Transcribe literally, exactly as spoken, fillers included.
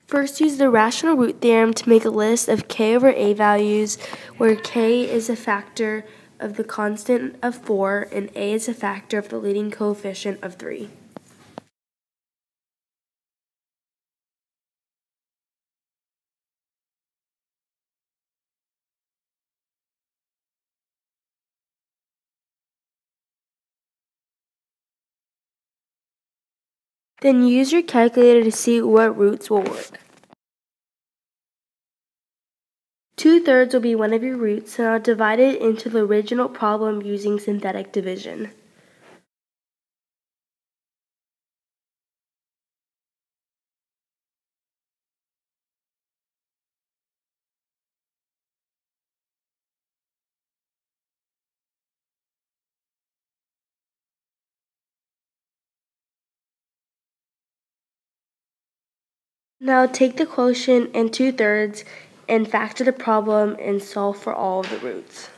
First, use the rational root theorem to make a list of k over a values where k is a factor of the constant of four and a is a factor of the leading coefficient of three. Then use your calculator to see what roots will work. Two-thirds will be one of your roots, so I'll divide it into the original problem using synthetic division. Now take the quotient and two-thirds and factor the problem and solve for all of the roots.